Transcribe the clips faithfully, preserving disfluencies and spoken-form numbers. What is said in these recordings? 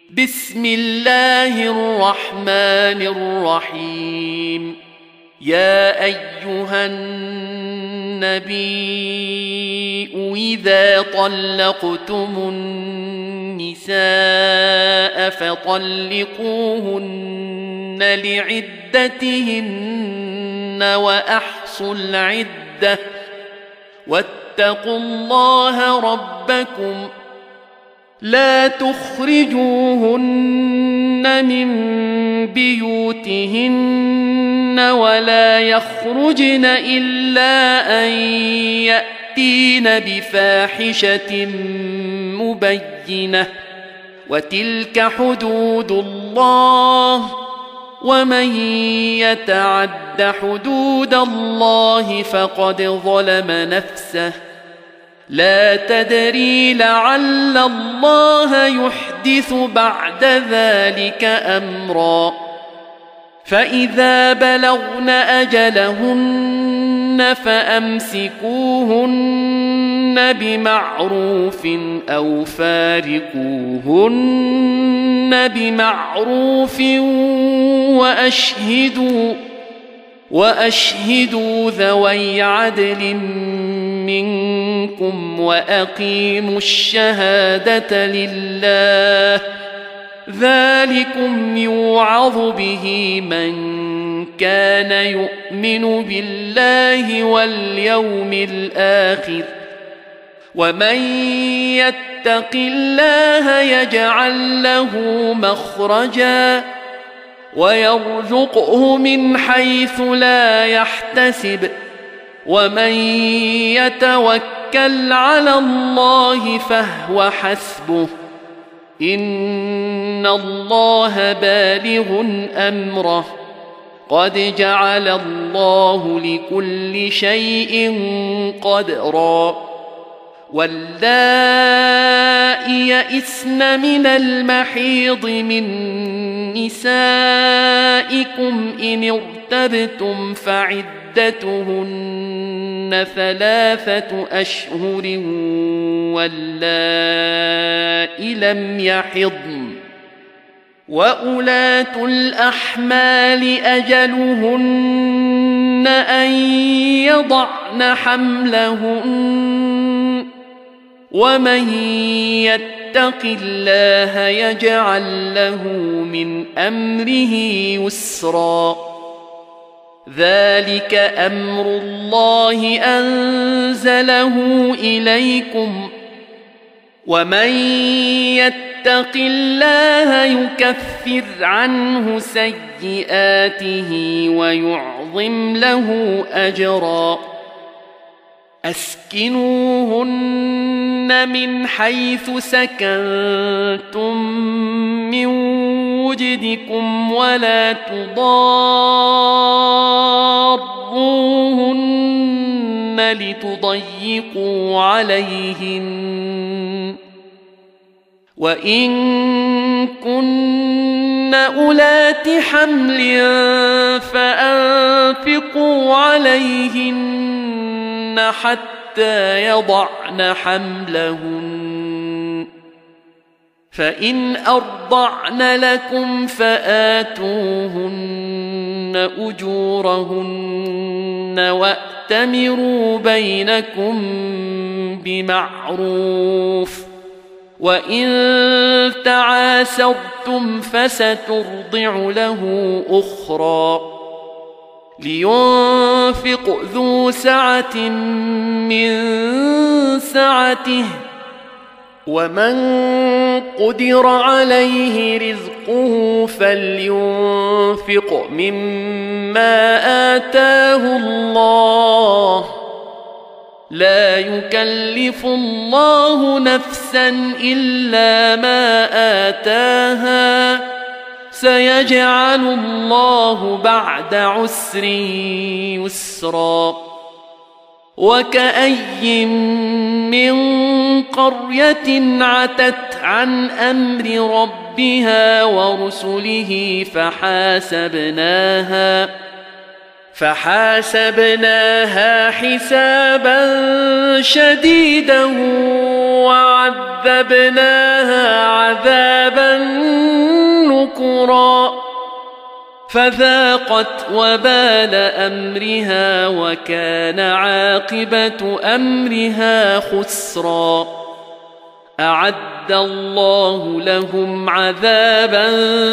بسم الله الرحمن الرحيم. يا أيها النبي إذا طلقتم النساء فطلقوهن لعدتهن وأحصوا العدة واتقوا الله ربكم لا تخرجوهن من بيوتهن ولا يخرجن إلا أن يأتين بفاحشة مبينة وتلك حدود الله ومن يتعد حدود الله فقد ظلم نفسه لا تدري لعل الله يحدث بعد ذلك أمرا. فإذا بلغن أجلهن فأمسكوهن بمعروف أو فارقوهن بمعروف وأشهدوا وأشهدوا ذوي عدل منكم وأقيموا الشهادة لله ذلكم يوعظ به من كان يؤمن بالله واليوم الآخر ومن يتق الله يجعل له مخرجا ويرزقه من حيث لا يحتسب ومن يتوكل على الله فهو حسبه إن الله بالغ أمره قد جعل الله لكل شيء قدرا. واللائي يئسن من المحيض من نسائكم إن ارتبتم فعدتهن ثلاثة أشهر واللائي لم يحضن وأولاة الأحمال أجلهن أن يضعن حملهن ومن يتق الله يجعل له من أمره يسرا. ذلك أمر الله أنزله إليكم ومن يتق الله يكفر عنه سيئاته ويعظم له أجرا. أسكنوهن من حيث سكنتم من وجدكم ولا تضاروهن لتضيقوا عليهن وإن كن أولات حمل فأنفقوا عليهن حتى يضعن حملهن فإن أرضعن لكم فآتوهن أجورهن وأتمروا بينكم بمعروف وإن تعاسرتم فسترضع له أخرى. لينفق ذو سعة من سعته ومن قدر عليه رزقه فلينفق مما آتاه الله لا يكلف الله نفسا إلا ما آتاها سيجعل الله بعد عسر يسرا. وكأي من قرية عتت عن أمر ربها ورسله فحاسبناها فحاسبناها حسابا شديدا وعذبناها عذابا نكرا فذاقت وبال أمرها وكان عاقبة أمرها خسرا أعد الله لهم عذابا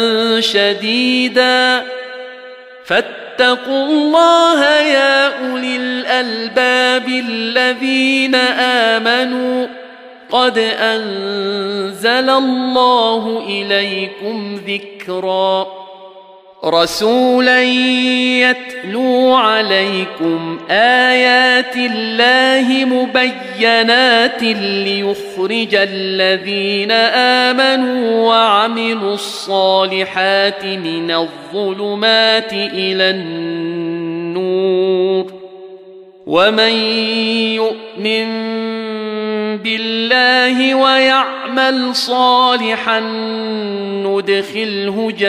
شديدا فاتقوا الله يا أولي الألباب الذين آمنوا قد أنزل الله إليكم ذكرا رسولا يتلو عليكم آيات الله مبينات ليخرج الذين آمنوا وعملوا الصالحات من الظلمات إلى النور ومن يؤمن بالله ويعمل صالحا ندخله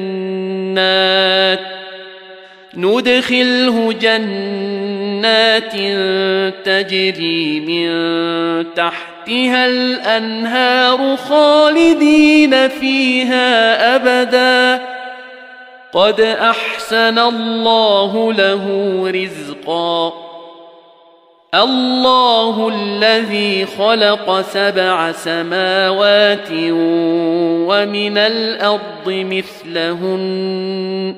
جنات ندخله جنات تجري من تحتها الأنهار خالدين فيها أبدا قد أحسن الله له رزقا الله الذي خلق سبع سماوات ومن الأرض مثلهن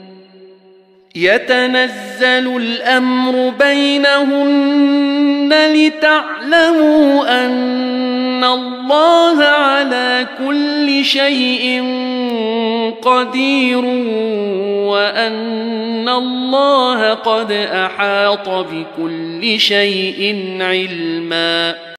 يتنزل الأمر بينهن لتعلموا أن الله على كل شيء قدير وأن الله قد أحاط بكل شيء علما.